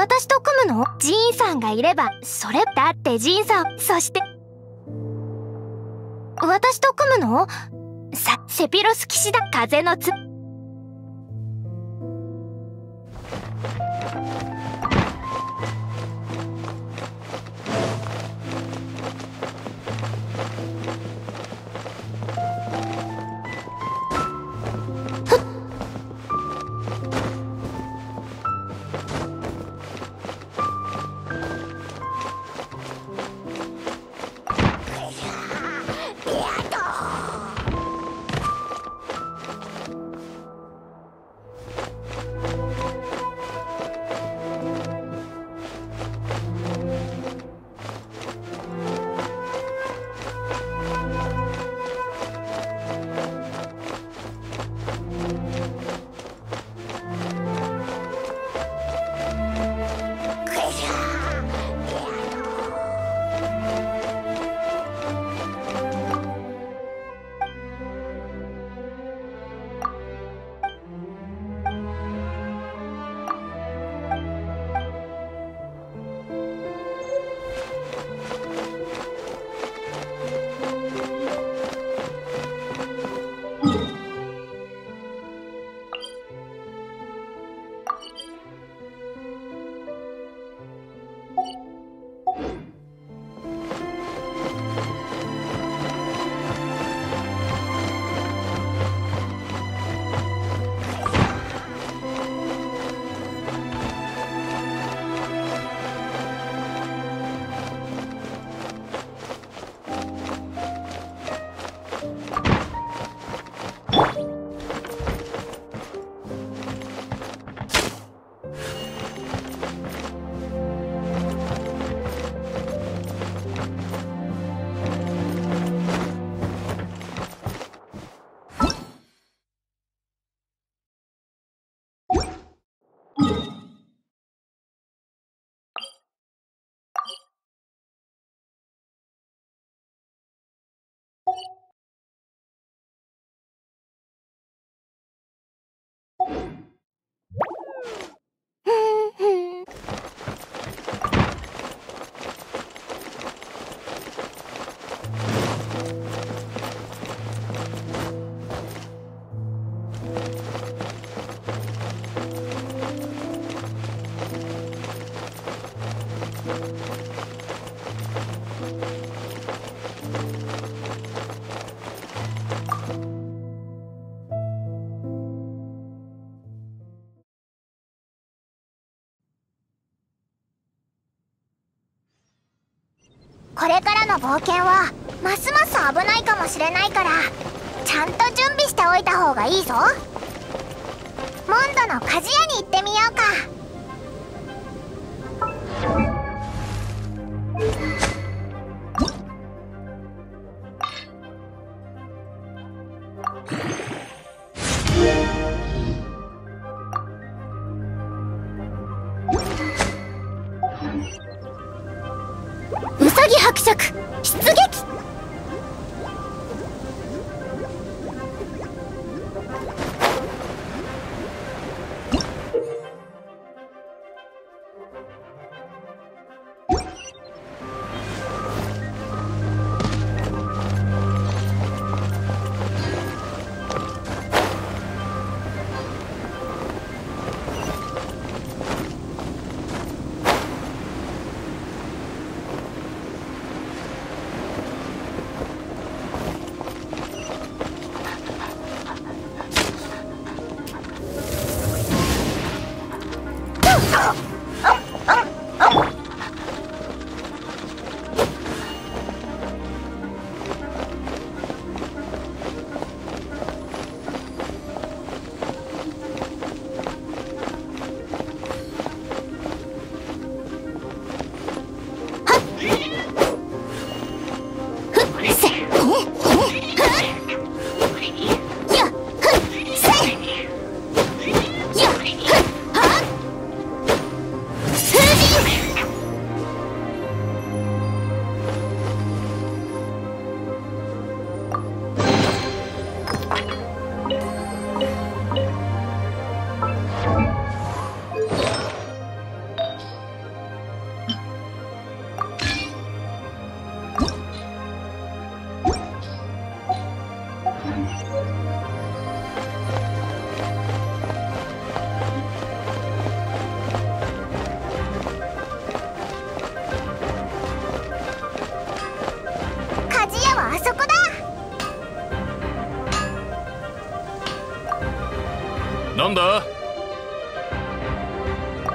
私と組むの？ジーンさんがいれば、それだってジーンさん、そして私と組むの？セピロス騎士だ。風のつこれからの冒険はますます危ないかもしれないから、ちゃんと準備しておいた方がいいぞ。モンドの鍛冶屋に行ってみようか。ウサギ伯爵出撃。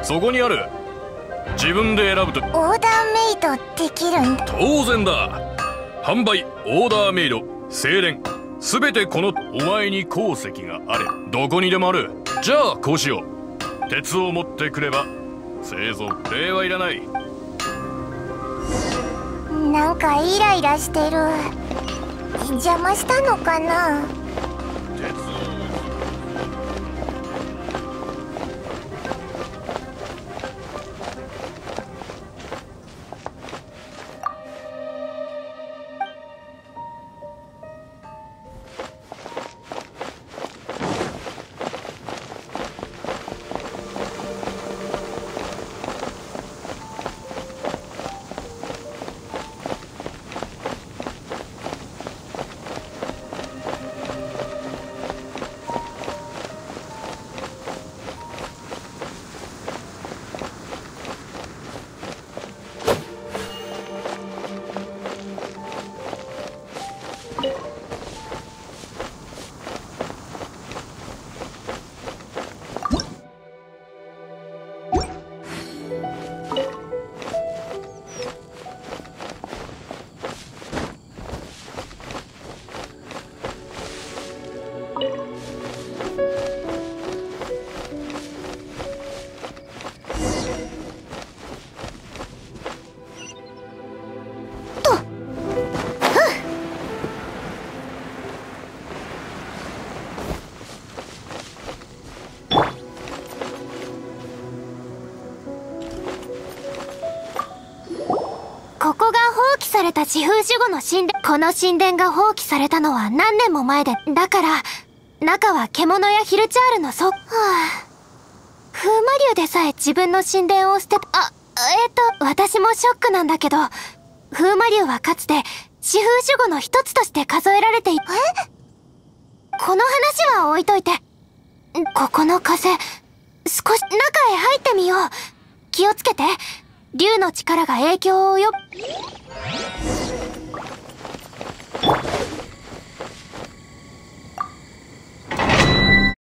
そこにある。自分で選ぶと。 オーダーメイドできるんだ。 当然だ。販売、オーダーメイド、精錬、すべてこのお前に鉱石があればどこにでもある。じゃあこうしよう。鉄を持ってくれば製造礼はいらない。 なんかイライラしてる。邪魔したのかな。ここが放棄された地風守護の神殿。この神殿が放棄されたのは何年も前で、だから中は獣やヒルチャールの風魔竜でさえ自分の神殿を捨てた。私もショックなんだけど、風魔竜はかつて地風守護の一つとして数えられていこの話は置いといて、ここの風、少し中へ入ってみよう。気をつけて。竜の力が影響を及ぶ。